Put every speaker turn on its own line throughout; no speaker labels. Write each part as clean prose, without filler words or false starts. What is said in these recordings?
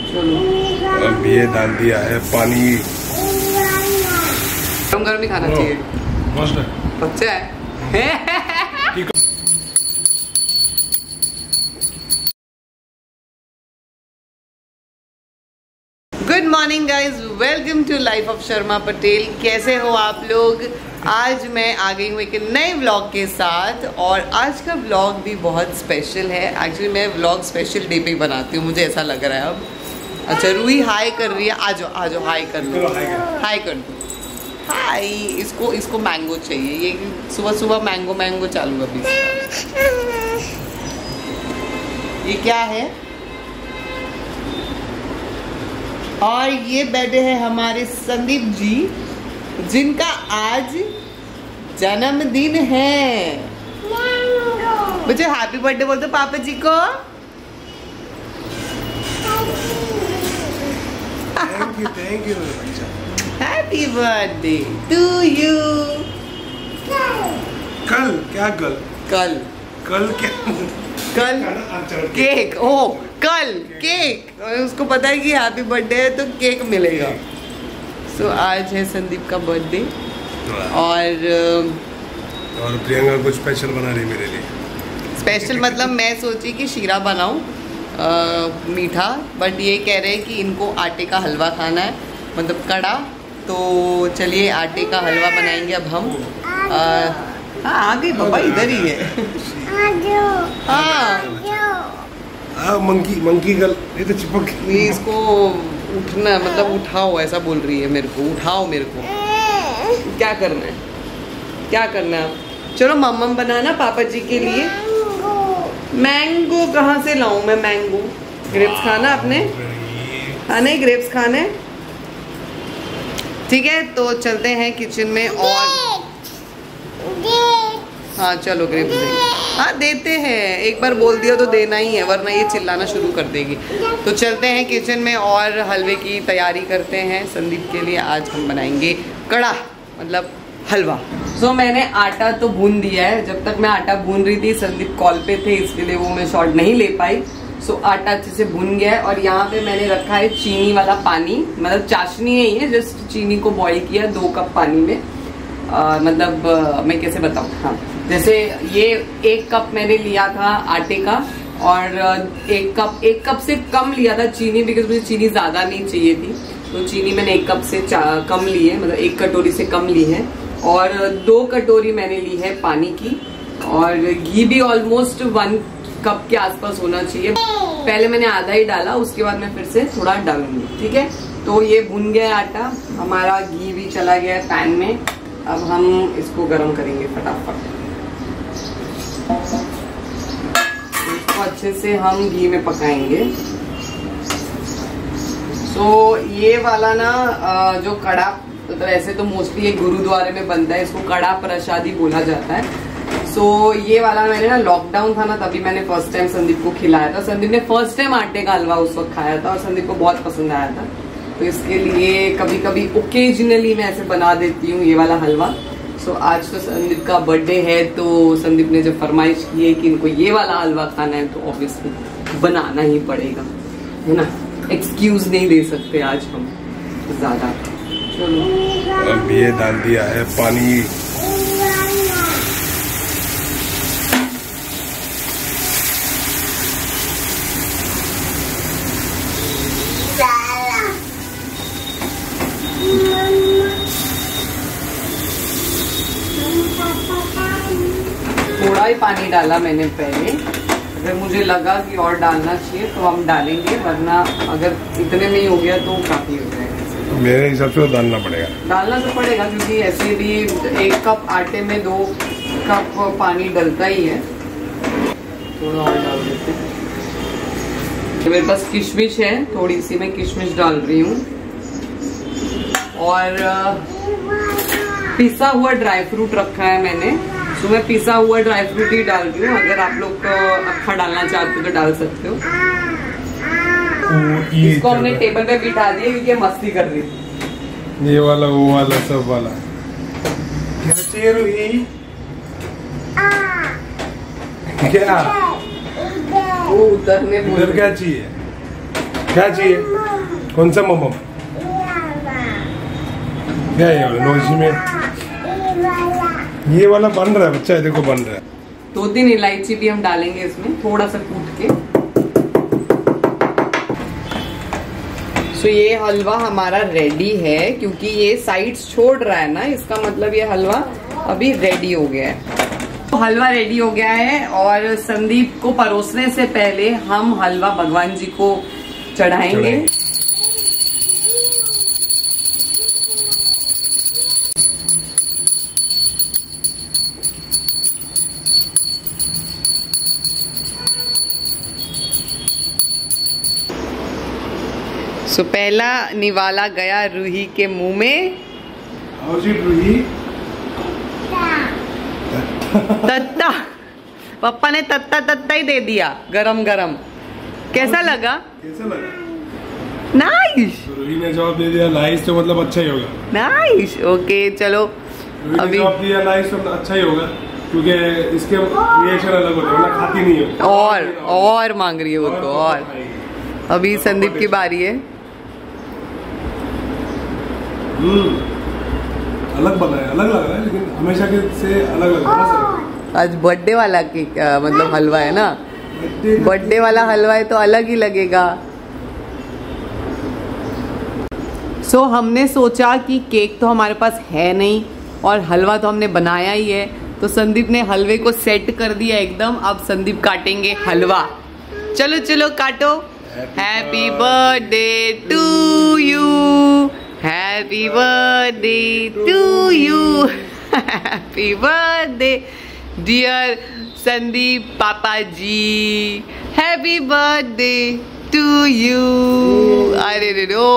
चलो
अब ये डाल दिया है पानी।
गरम गरम ही खाना चाहिए।
मस्त है।
अच्छा है। Good morning guys, welcome to life of Sharma Patel. कैसे हो आप लोग? आज मैं आ गई हूँ एक नए व्लॉग के साथ और आज का व्लॉग भी बहुत स्पेशल है। एक्चुअली मैं व्लॉग स्पेशल डे पे ही बनाती हूँ, मुझे ऐसा लग रहा है अब। अच्छा रूही हाय कर रही है, आ जाओ आ जाओ, हाय कर लो, हाय कर दो, हाय। इसको मैंगो चाहिए, ये सुबह सुबह मैंगो चालू अभी। ये क्या है? और ये बैठे हैं हमारे संदीप जी, जिनका आज जन्मदिन है। मुझे हैप्पी बर्थडे बोल दो पापा जी को।
Thank you
happy birthday to you.
कल क्या कल क्या
कल केक। ओ कल केक, उसको पता है कि हैप्पी बर्थडे है तो केक मिलेगा। सो आज है संदीप का बर्थडे और
प्रियंका कुछ स्पेशल बना रही मेरे लिए।
स्पेशल मतलब मैं सोची कि शीरा बनाऊं मीठा, बट ये कह रहे हैं कि इनको आटे का हलवा खाना है, मतलब कड़ा। तो चलिए आटे का हलवा बनाएंगे अब हम। हाँ आ गई पापा, इधर ही है। हाँ
मंकी गर्ल, ये तो चिपक गई।
इसको उठना मतलब उठाओ ऐसा बोल रही है मेरे को, उठाओ मेरे को। क्या करना है, क्या करना है? चलो मम्मम बनाना पापा जी के लिए। मैंगो कहाँ से लाऊं मैं? मैंगो ग्रेप्स खाना आपने? हाँ नहीं ग्रेप्स खाने। ठीक है तो चलते हैं किचन में और हाँ चलो ग्रेप्स देंगे। हाँ देते हैं, एक बार बोल दिया तो देना ही है, वरना ये चिल्लाना शुरू कर देगी। तो चलते हैं किचन में और हलवे की तैयारी करते हैं। संदीप के लिए आज हम बनाएंगे कड़ा, मतलब हलवा। सो मैंने आटा तो भून दिया है। जब तक मैं आटा भून रही थी संदीप कॉल पे थे, इसके लिए वो मैं शॉट नहीं ले पाई। सो आटा अच्छे से भून गया है और यहाँ पे मैंने रखा है चीनी वाला पानी, मतलब चाशनी नहीं है, जस्ट चीनी को बॉईल किया 2 कप पानी में। मैं कैसे बताऊँ? हाँ जैसे ये 1 कप मैंने लिया था आटे का और 1 कप से कम लिया था चीनी, बिकॉज मुझे चीनी ज्यादा नहीं चाहिए थी। तो चीनी मैंने 1 कप से कम ली है, मतलब 1 कटोरी से कम ली है। और 2 कटोरी मैंने ली है पानी की और घी भी ऑलमोस्ट 1 कप के आसपास होना चाहिए। पहले मैंने आधा ही डाला, उसके बाद मैं फिर से थोड़ा डालूंगी। ठीक है तो ये भुन गया आटा हमारा, घी भी चला गया है पैन में। अब हम इसको गरम करेंगे फटाफट। इसको अच्छे से हम घी में पकाएंगे। सो ये वाला ना जो कड़ा, मतलब ऐसे तो मोस्टली ये गुरुद्वारे में बनता है, इसको कड़ा प्रसादी बोला जाता है। सो ये वाला मैंने ना लॉकडाउन था ना, तभी मैंने फर्स्ट टाइम संदीप को खिलाया था। संदीप ने फर्स्ट टाइम आटे का हलवा उस वक्त खाया था और संदीप को बहुत पसंद आया था। तो इसके लिए कभी कभी ओकेजनली मैं ऐसे बना देती हूँ ये वाला हलवा। सो आज तो संदीप का बर्थडे है, तो संदीप ने जब फरमाइश की है कि इनको ये वाला हलवा खाना है तो ऑब्वियसली बनाना ही पड़ेगा, है ना। एक्सक्यूज नहीं दे सकते आज हम ज्यादा। चलो
अब ये डाल दिया है पानी।
थोड़ा ही पानी डाला मैंने पहले, अगर मुझे लगा कि और डालना चाहिए तो हम डालेंगे, वरना अगर इतने में ही हो गया तो काफी हो जाएगा।
मेरे हिसाब से डालना तो
पड़ेगा क्योंकि ऐसे भी 1 कप आटे में 2 कप पानी डलता ही है। थोड़ा और डाल देते हैं। मेरे पास किशमिश है, थोड़ी सी मैं किशमिश डाल रही हूँ और पिसा हुआ ड्राई फ्रूट रखा है मैंने, तो मैं पिसा हुआ ड्राई फ्रूट ही डाल रही हूँ। अगर आप लोग अक्खा डालना चाहते हो तो डाल सकते हो। इसको हमने टेबल पे बिठा दिया क्योंकि मस्ती कर रही थी।
ये वाला वो वाला सब वाला क्या चाहिए रूही? क्या
वो उतरने
उधर क्या चाहिए? क्या चाहिए? कौन सा मोमो? क्या है ये नोजी में? ये वाला बन रहा है बच्चा, है देखो बन रहा है।
2-3 इलायची भी हम डालेंगे इसमें, थोड़ा सा कूट के। सो ये हलवा हमारा रेडी है, क्योंकि ये साइड्स छोड़ रहा है ना, इसका मतलब ये हलवा अभी रेडी हो गया है। तो हलवा रेडी हो गया है और संदीप को परोसने से पहले हम हलवा भगवान जी को चढ़ाएंगे। सो पहला निवाला गया रूही के मुंह में।
रूही
तत्ता, पापा ने तत्ता तत्ता ही दे दिया, गरम गरम। कैसा लगा?
कैसा लगा?
नाइस।
रूही ने जवाब दे दिया नाइस, तो मतलब अच्छा ही होगा।
नाइस, ओके चलो।
अभी जवाब दिया नाइस तो अच्छा ही होगा, क्योंकि इसके रिएक्शन अलग होते हैं, खाती नहीं है।
और मांग रही है वो तो। और अभी संदीप की बारी है।
अलग बना है, अलग लग रहा है, लेकिन हमेशा के से अलग लग रहा है।
आज बर्थडे वाला केक मतलब हलवा है ना, बर्थडे वाला हलवा है तो अलग ही लगेगा। सो हमने सोचा कि केक तो हमारे पास है नहीं और हलवा तो हमने बनाया ही है, तो संदीप ने हलवे को सेट कर दिया एकदम। अब संदीप काटेंगे हलवा। चलो चलो काटो। Happy birthday to you, happy birthday to you, happy birthday dear Sandeep पापा जी, हैप्पी बर्थडे टू यू। अरे रे रो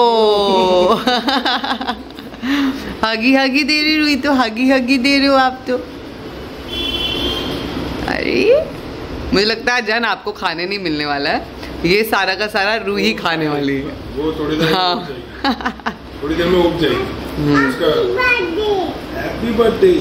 हगी हगी दे रही रुई, तो हगी हगी दे रहे हो आप तो। अरे मुझे लगता है जन आपको खाने नहीं मिलने वाला है, ये सारा का सारा रूही खाने वाली है।
वो थोड़ी देर थोड़ी देर में उग जाएगी। Happy birthday.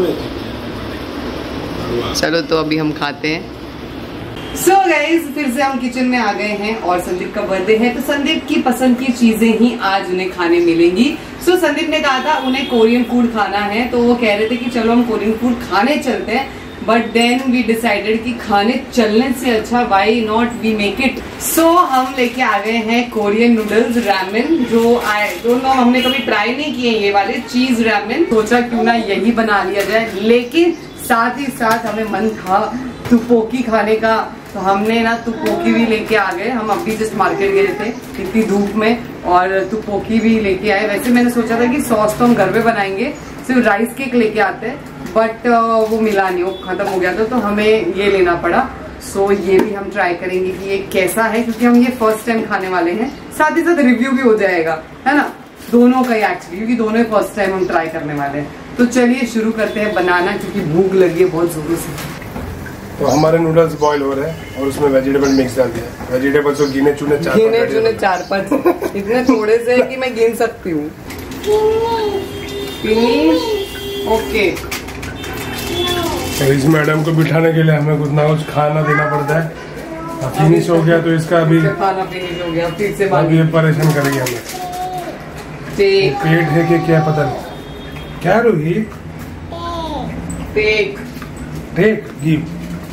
चलो तो अभी हम खाते हैं। सो गाइस, फिर से हम किचन में आ गए हैं और संदीप का बर्थडे है, तो संदीप की पसंद की चीजें ही आज उन्हें खाने मिलेंगी। सो संदीप ने कहा था उन्हें कोरियन फूड खाना है, तो वो कह रहे थे कि चलो हम कोरियन फूड खाने चलते हैं, बट देन वी डिसाइडेड कि खाने चलने से अच्छा why not we make it. So हम लेके आ गए हैं कोरियन नूडल्स रैमेन, जो आई डोंट नो, हमने कभी ट्राई नहीं किए ये वाले चीज रैमेन। सोचा क्यों ना यही बना लिया जाए, लेकिन साथ ही साथ हमें मन था तुपोकी खाने का, तो हमने ना तुपोकी भी लेके आ गए। हम अभी जस्ट मार्केट गए थे इतनी धूप में और तुपोकी भी लेके आए। वैसे मैंने सोचा था कि सॉस तो हम घर में बनाएंगे, सिर्फ राइस केक लेके आते हैं, बट वो मिला नहीं, वो खत्म हो गया था, तो हमें ये लेना पड़ा। सो ये भी हम ट्राई करेंगे कि ये कैसा है, क्योंकि हम ये फर्स्ट टाइम खाने वाले हैं, साथ ही साथ रिव्यू भी हो जाएगा, है ना, दोनों का ही एक्चुअली, क्योंकि दोनों ही फर्स्ट टाइम हम ट्राई करने वाले हैं। तो चलिए शुरू करते हैं बनाना, क्योंकि भूख लगी है बहुत जोरों से।
तो हमारे नूडल्स बॉईल हो रहे हैं और उसमें वेजिटेबल मिक्स डाल दिया। वेजिटेबल्स को गिने चुने
4-5 इतने थोड़े से कि मैं गिन सकती हूँ। ओके,
तो इस मैडम को बिठाने के लिए हमें कुछ ना कुछ खाना देना पड़ता है। अब फिनिश हो गया तो इसका अभी
खाना फिनिश हो गया, फिर से
अब ये परेशान करेगी हमें। पेट है कि क्या पता नहीं। क्या रूही?
Take
take give.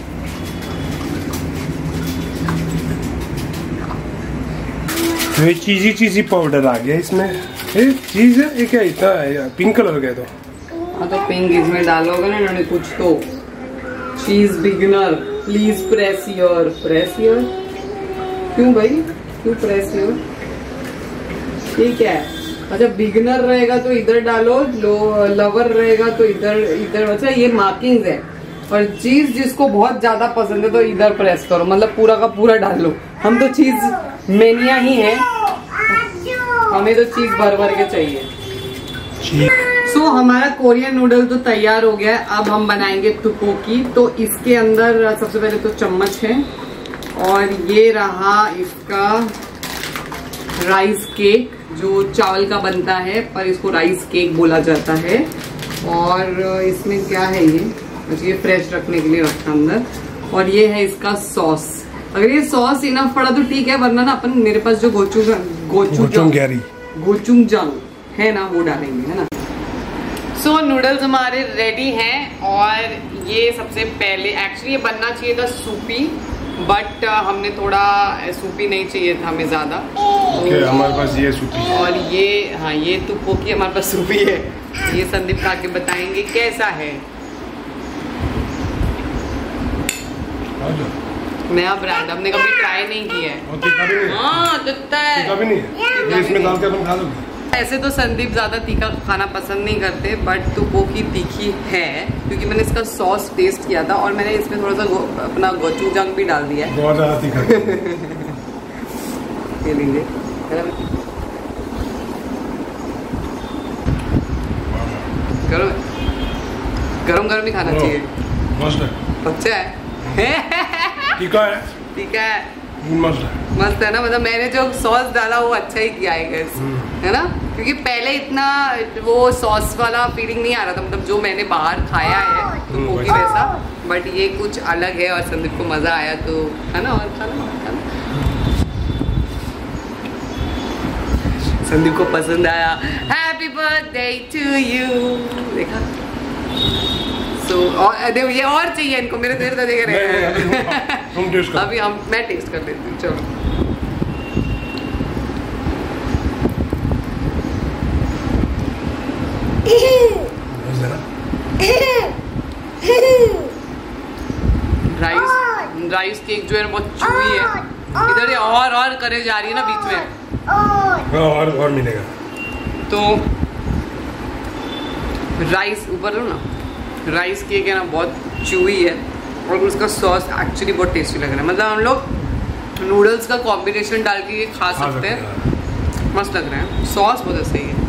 तो ये चीजी पाउडर आ गया इसमें। ये चीज है, ये क्या इतना है? पिंक कलर का।
तो पिंक इसमें डालोगे ना इन्होंने कुछ तो। चीज बिगनर प्लीज प्रेस योर। क्यों भाई, क्यों प्रेस योर? ये क्या है? अच्छा, बिगनर रहेगा तो इधर डालो, लवर रहेगा तो इधर। अच्छा, ये मार्किंग्स है। और चीज जिसको बहुत ज्यादा पसंद है तो इधर प्रेस करो, मतलब पूरा का पूरा डालो। हम तो चीज मेनिया ही है, हमें तो चीज भर भर के चाहिए। सो हमारा कोरियन नूडल तो तैयार हो गया है। अब हम बनाएंगे तुपोकी। तो इसके अंदर सबसे पहले तो चम्मच है, और ये रहा इसका राइस केक, जो चावल का बनता है पर इसको राइस केक बोला जाता है। और इसमें क्या है, ये फ्रेश रखने के लिए रखा अंदर। और ये है इसका सॉस, अगर ये सॉस इनफ पड़ा तो ठीक है, वरना ना अपन मेरे पास जो गोचुंगजांग है ना वो डालेंगे, है ना। सो नूडल्स हमारे रेडी हैं और ये सबसे पहले एक्चुअली ये बनना चाहिए था सूपी, बट हमने थोड़ा सूपी नहीं चाहिए था हमें ज़्यादा,
तो हमारे पास ये सूपी है
और ये हाँ ये तुप्पो की हमारे पास सूपी है। ये संदीप खा के बताएंगे कैसा है। नया ब्रांड हमने कभी ट्राई नहीं किया है। हाँ दिखता है,
तीखा भी नहीं है, इसमें डाल के अपन खा लोगे।
ऐसे तो संदीप ज़्यादा तीखा खाना पसंद नहीं करते, बट तुप्पो की तीखी है क्योंकि मैंने इसका सॉस टेस्ट किया था और मैंने इसमें थोड़ा सा अपना गोचुंगजांग भी डाल दिया है।
बहुत ज़्यादा तीखा
ये लीजिए, गरम गरम ही खाना चाहिए।
मस्त है,
अच्छा है,
तीखा है,
तीखा है,
मस्त
है ना। मतलब मैंने जो सॉस डाला वो अच्छा ही किया है, है ना, क्योंकि पहले इतना वो सॉस वाला फीलिंग नहीं आ रहा था, मतलब जो मैंने बाहर खाया है तो वो भी वैसा, बट ये कुछ अलग है और संदीप को मजा आया तो, है ना। और खाना संदीप को पसंद आया। हैप्पी बर्थडे टू यू, देखा। So, और ये और चाहिए इनको, मेरे देर तक देख रहे हैं। अभी मैं टेस्ट कर लेती हूँ, चलो। राइस केक जो है बहुत चूई है, इधर ये और करे जा रही है ना बीच में,
और मिलेगा
तो राइस ऊपर लो ना। राइस केक है ना बहुत चूई है और उसका सॉस एक्चुअली बहुत टेस्टी लग रहा है। मतलब हम लोग नूडल्स का कॉम्बिनेशन डाल के ये खा सकते हैं, मस्त लग रहा है। सॉस बहुत सही है,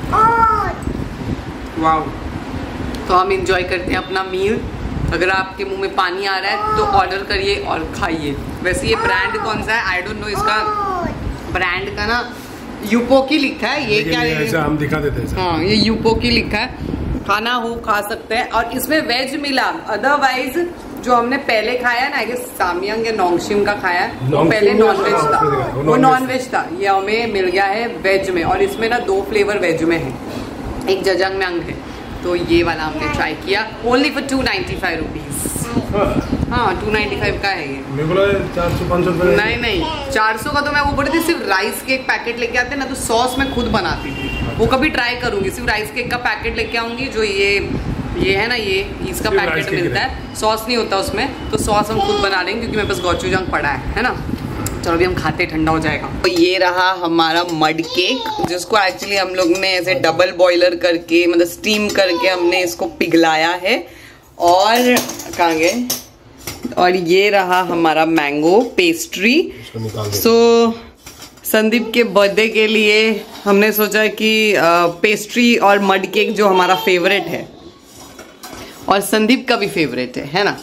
वाव। तो हम इंजॉय करते हैं अपना मील। अगर आपके मुंह में पानी आ रहा है तो ऑर्डर करिए और खाइए। वैसे ये ब्रांड कौन सा है आई डोंट नो, इसका ब्रांड का ना यूपोकी लिखा है। ये क्या है,
हम दिखा देते हैं।
हाँ ये यूपोकी लिखा है, खाना हो खा सकते हैं। और इसमें वेज मिला, अदरवाइज जो हमने पहले खाया ना ये सामयंग या नोंगशिम का खाया है, वो पहले नॉनवेज था, वो नॉनवेज था। ये हमें मिल गया है वेज में, और इसमें ना 2 फ्लेवर वेज में है, एक जजंगम्यांग है। तो ये वाला हमने ट्राई किया, ओनली फॉर 295 रुपीज। हाँ 295 का है ये।
400-500
नहीं 400 का तो मैं वो बोली थी, सिर्फ राइस केक पैकेट लेके आते ना तो सॉस मैं खुद बनाती थी, वो कभी ट्राई करूंगी। सिर्फ राइस केक का पैकेट लेके आऊंगी, जो ये है ना, ये इसका पैकेट मिलता है, सॉस नहीं होता उसमें, तो सॉस हम खुद बना लेंगे क्योंकि मेरे पास गोचुजांग पड़ा है ना। चलो अभी हम खाते, ठंडा हो जाएगा। तो ये रहा हमारा मड केक, जिसको एक्चुअली हम लोग ने ऐसे डबल बॉयलर करके, मतलब स्टीम करके हमने इसको पिघलाया है। और कहाँ गए, और ये रहा हमारा मैंगो पेस्ट्री। सो संदीप के बर्थडे के लिए हमने सोचा कि पेस्ट्री और मड केक जो हमारा फेवरेट है और संदीप का भी फेवरेट है ना।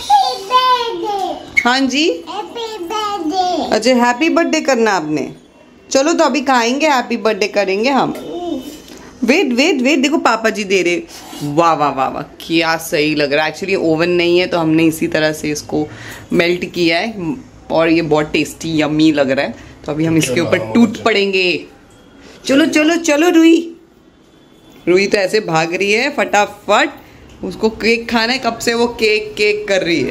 हाँ जी, अच्छा हैप्पी बर्थडे करना आपने, चलो तो अभी खाएंगे, हैप्पी बर्थडे करेंगे हम। वेट वेट वेट, देखो पापा जी दे रहे, वाह वाह वाह वाह, क्या सही लग रहा है। एक्चुअली ओवन नहीं है तो हमने इसी तरह से इसको मेल्ट किया है और ये बहुत टेस्टी यम्मी लग रहा है। तो अभी हम इसके ऊपर टूट पड़ेंगे। चलो चलो चलो, रुई तो ऐसे भाग रही है फटाफट, उसको केक खाना है कब से, वो केक कर रही है।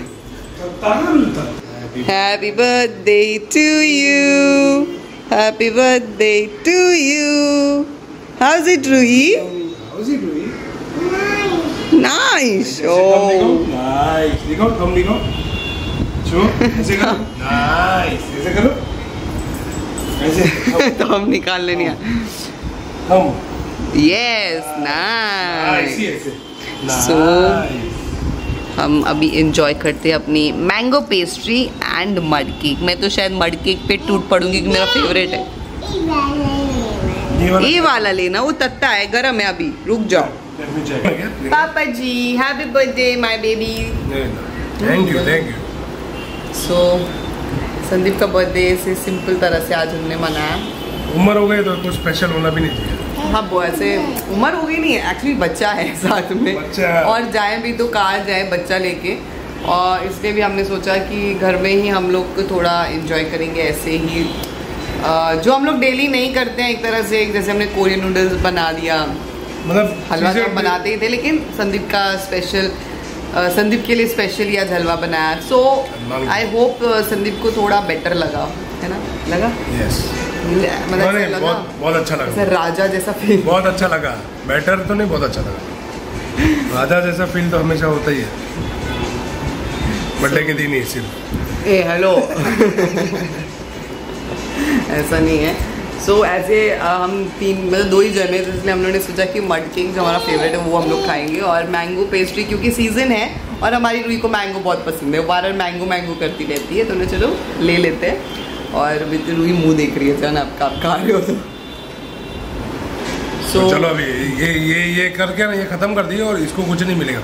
Happy birthday to you, happy birthday to you. How's it, Rui?
How's it, Rui?
Nice. Oh.
Nice. देखो, हम देखो। चलो, ऐसे करो। Nice. ऐसे करो। ऐसे।
तो हम निकाल लेंगे।
हम।
Yes, nice.
ऐसे।
So, हम अभी एंजॉय करते हैं अपनी mango pastry and mud cake. मैं तो शायद मड केक पे टूट पड़ूंगी क्योंकि मेरा फेवरेट है। ये वाला लेना, वो तत्ता है, गरम है अभी, रुक जाओ। पापा जी happy birthday my baby.
Thank you thank you.
So Sandeep का बर्थडे से सिंपल तरह से आज हमने मनाया।
उम्र हो गई तो कुछ स्पेशल होना भी नहीं चाहिए।
हाँ वो ऐसे उम्र हो गई नहीं है, एक्चुअली बच्चा है साथ में,
बच्चा।
और जाए भी तो कहाँ जाए बच्चा लेके, और इसलिए भी हमने सोचा कि घर में ही हम लोग थोड़ा एंजॉय करेंगे ऐसे ही, जो हम लोग डेली नहीं करते हैं एक तरह से। जैसे हमने कोरियन नूडल्स बना दिया,
मतलब
हलवा तो हम बनाते ही थे, लेकिन संदीप का स्पेशल, संदीप के लिए स्पेशली आज हलवा बनाया। सो आई होप संदीप को थोड़ा बेटर लगा, है ना? लगा?
यस,
मतलब
बहुत अच्छा लगा,
राजा जैसा फील।
बहुत अच्छा लगा। बेटर तो नहीं, बहुत अच्छा लगा। राजा जैसा फील तो हमेशा होता ही है बर्थडे के दिन ही सिर्फ।
ए हेलो ऐसा नहीं है। सो ऐसे हम तीन मतलब 2 ही जने थे, इसलिए हम लोगों ने सोचा कि मड केक जो हमारा फेवरेट है वो हम लोग खाएंगे, और मैंगो पेस्ट्री क्योंकि सीज़न है और हमारी रूही को मैंगो बहुत पसंद है, वो बार मैंगो मैंगो करती रहती है, तो उन्हें चलो ले लेते हैं। और अभी तो रूही मुँह देख रही है जान, आप खा रहे हो तो
तो चलो अभी ये करके ना ये ख़त्म कर दिए और इसको कुछ नहीं मिलेगा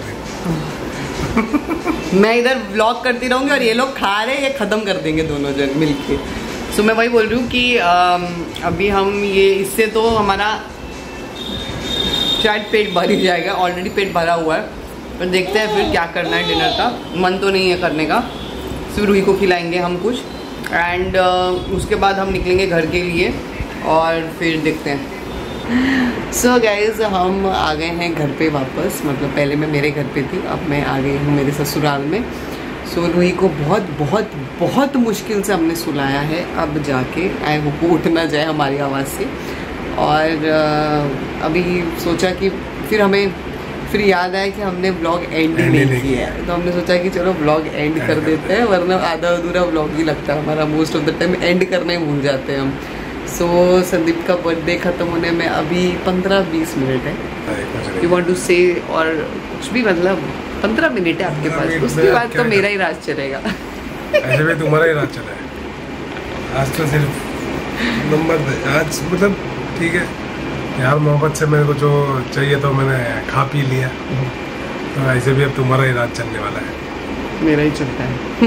फिर।
मैं इधर व्लॉग करती रहूँगी और ये लोग खा रहे, ये ख़त्म कर देंगे दोनों जन मिलके। सो मैं वही बोल रही हूँ कि अभी हम ये इससे तो हमारा शायद पेट भर ही जाएगा, ऑलरेडी पेट भरा हुआ है, पर देखते हैं फिर क्या करना है डिनर का। मन तो नहीं है करने का, सिर्फ रूही को खिलाएंगे हम कुछ, एंड उसके बाद हम निकलेंगे घर के लिए और फिर देखते हैं। सो गाइज हम आ गए हैं घर पे वापस, मतलब पहले मैं मेरे घर पे थी, अब मैं आ गई हूँ मेरे ससुराल में। सो रूही को बहुत बहुत बहुत मुश्किल से हमने सुलाया है, अब जाके आई होप वो उठ ना जाए हमारी आवाज़ से। और अभी सोचा कि फिर याद आया कि हमने व्लॉग एंड ही नहीं किया है, तो हमने सोचा कि चलो व्लॉग एंड कर देते हैं, वरना आधा अधूरा व्लॉग ही लगता है हमारा। Most of the time end करना ही भूल जाते हैं हम। सो संदीप का बर्थडे ख़त्म होने में अभी 15-20 मिनट है। यू वांट टू से, और कुछ भी मतलब 15 मिनट है आपके पास, उसके बाद तो मेरा ही राज चलेगा।
ऐसे भी तुम्हारा ही राज चला है। आज तो सिर्फ नंबर आज मतलब ठीक है यार, मोहब्बत से मेरे को जो चाहिए तो मैंने खा पी लिया, तो ऐसे भी अब तुम्हारा ही राज चलने वाला है।
मेरा ही चलता है।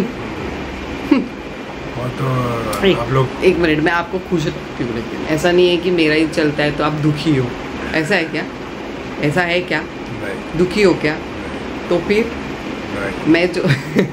और तो आप लोग
एक मिनट, मैं आपको खुश क्यों रखती हूँ? ऐसा नहीं है कि मेरा ही चलता है तो आप दुखी हो, ऐसा है क्या? ऐसा है क्या?
नहीं।
दुखी हो क्या? तो फिर मैं जो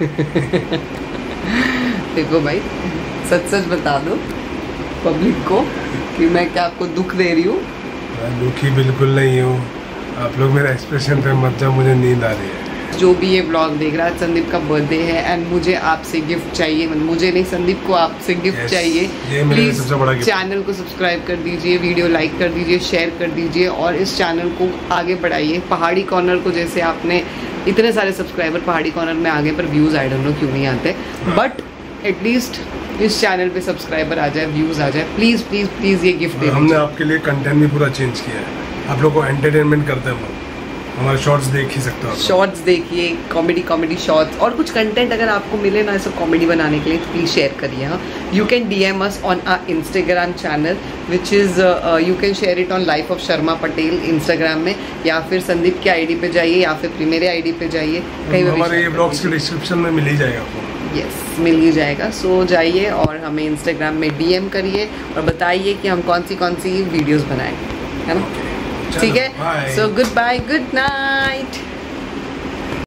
देखो भाई, सच बता दो पब्लिक को कि मैं क्या आपको दुख दे रही हूँ?
मैं दुखी बिल्कुल नहीं हूँ। आप लोग मेरा एक्सप्रेशन पे मत जाओ, मुझे नींद आ रही है।
जो भी ये ब्लॉग देख रहा है, संदीप का बर्थडे है एंड मुझे आपसे गिफ्ट चाहिए, मुझे नहीं संदीप को आपसे गिफ्ट चाहिए। प्लीज़ चैनल को सब्सक्राइब कर दीजिए, वीडियो लाइक कर दीजिए, शेयर कर दीजिए और इस चैनल को आगे बढ़ाइए। पहाड़ी कॉर्नर को जैसे आपने इतने सारे सब्सक्राइबर पहाड़ी कॉर्नर में आगे, पर व्यूज़ आई डोंट नो क्यों नहीं आते, बट एटलीस्ट इस चैनल पे सब्सक्राइबर आ जाए, व्यूज़ आ जाए, प्लीज़ प्लीज़ प्लीज़ ये गिफ्ट दे।
हमने आपके लिए कंटेंट भी पूरा चेंज किया है, आप लोग को एंटरटेनमेंट करते हैं, हमारे शॉर्ट्स देख ही सकते हो।
शॉर्ट्स देखिए, कॉमेडी शॉर्ट्स, और कुछ कंटेंट अगर आपको मिले ना ऐसा कॉमेडी बनाने के लिए, तो प्लीज़ शेयर करिए। हाँ, you can DM us on our Instagram channel which is you can share it on life of Sharma Patel Instagram में, या फिर संदीप के ID पे जाइए, या फिर मेरे ID पे जाइए, कहीं
हमारे ये ब्लॉग्स के डिस्क्रिप्शन में मिल ही जाएगा आपको।
यस, मिल ही जाएगा। सो जाइए और हमें इंस्टाग्राम में DM करिए और बताइए कि हम कौन सी वीडियोज़ बनाएं, है ना? ठीक है, so good bye, good night.